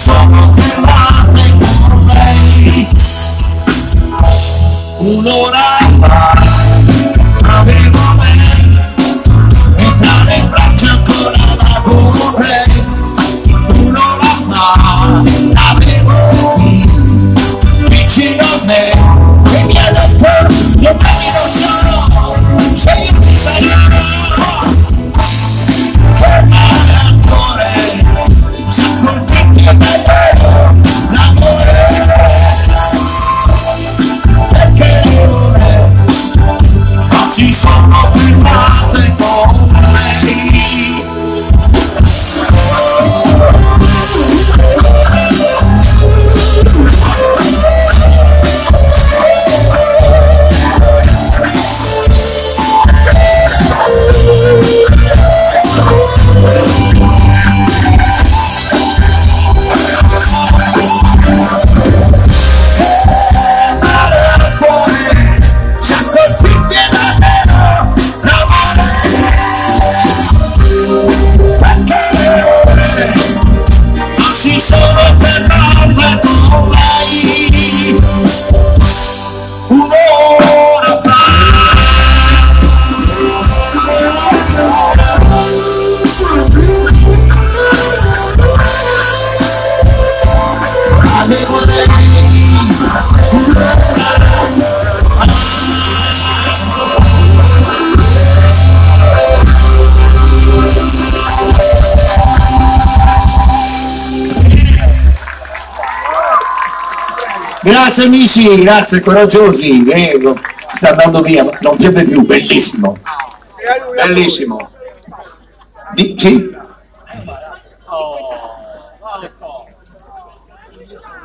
sono fermate con lei. Un'ora fa avevo me e tra le braccia ancora la vorrei. Un'ora fa l'avevo qui vicino a me e mi ha detto io me lo so se io ti sarò che male ancora se colpiti a te l'amore perché le ore si sono fermate con lei. Grazie amici, grazie coraggiosi, prego. Sta andando via, non piove più, bellissimo. Bellissimo. Sì?